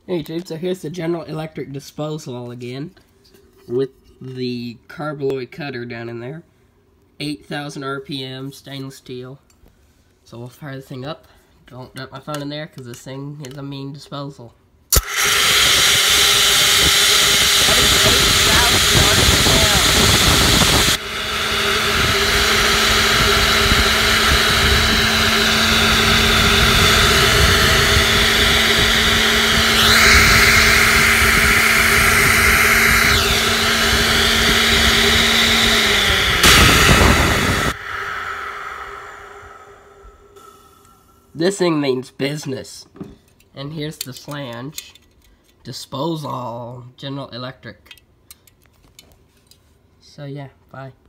Hey YouTube, so here's the General Electric disposal again, with the carbaloid cutter down in there. 8,000 RPM, stainless steel. So we'll fire the thing up. Don't dump my phone in there, because this thing is a mean disposal. That is 8,000 RPM. This thing means business. And here's the flange. Disposall, General Electric. So yeah, bye.